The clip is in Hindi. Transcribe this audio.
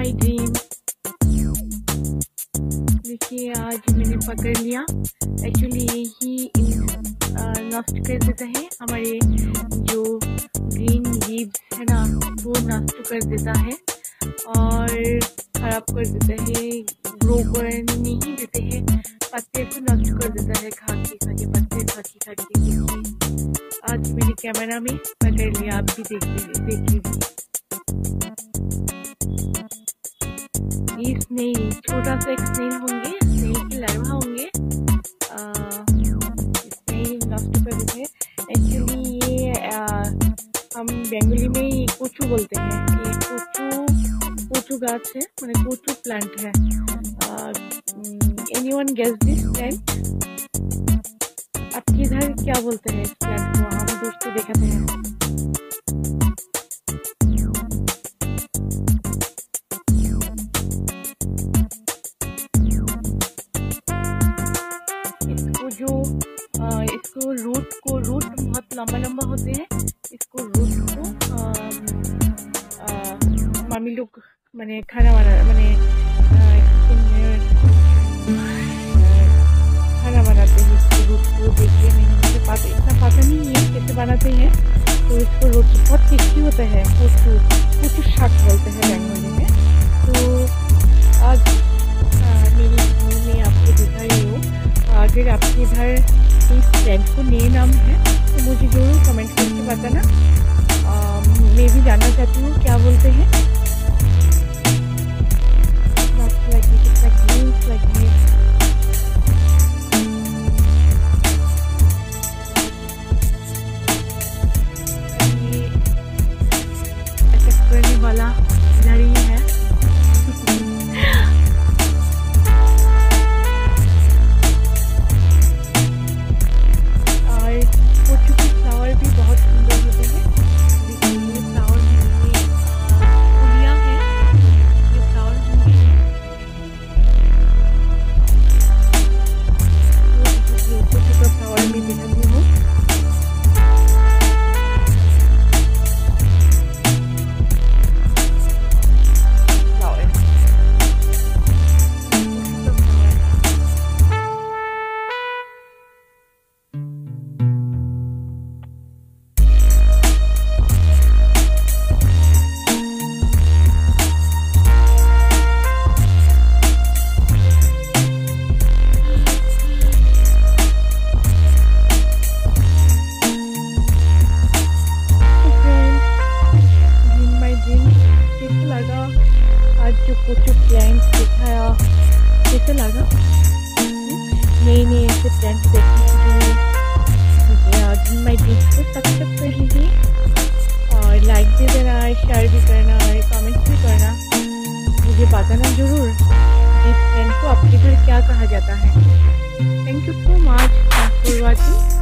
My dream. देखिए आज मैंने पकड़ लिया। एक्चुअली यही नष्ट कर देता है, हमारे जो ग्रीन लीव्स है ना वो नष्ट कर देता है और ख़राब कर देता है, ग्रो करने नहीं देते हैं, पत्ते को नष्ट कर देता है, खा के पत्ते खा के। देखिए आज मेरे कैमरा में पकड़ लिया, आप भी देख लीजिए। ये स्नेल, छोटा सा एक स्नेल होंगे, स्नेल के लार्वा होंगे, स्नेल नष्ट कर देते हैं। एक्चुअली ये हम बंगाली में ये कोचू बोलते हैं। ये कोचू गाछ है, मैंने कोचू प्लांट है। Anyone guess this plant? आपके इधर क्या बोलते हैं इस प्लांट को? हम दोस्तों दिखाते हैं। इसको रूट बहुत लंबा होते हैं। इसको रूट को मामी लोग मैंने खाना बनाते हैं। इसको रूट को देखिए, मुझे इतना पता नहीं है कैसे बनाते हैं। तो इसको रूट बहुत टेस्टी होता है। कोचू शाक बोलते हैं बंगाली में। तो आज मेरी वीडियो में आपको दिखा रही हूँ। अगर आपके इधर इस प्लांट को नए नाम है तो मुझे जरूर कमेंट करके बताना। मैं भी जानना चाहती हूँ क्या बोलते हैं। ऐसा करने वाला लड़ी है। आज जो कोचू प्लांट दिखाया कैसे लगा? नए ऐसे प्लांट देखने के लिए मुझे माई ड्रीम को सब्सक्राइब कर लीजिए और लाइक भी देना, शेयर भी करना और कमेंट्स भी करना। मुझे बताना जरूर इस प्लांट को आपके घर क्या कहा जाता है। Thank you so much for watching.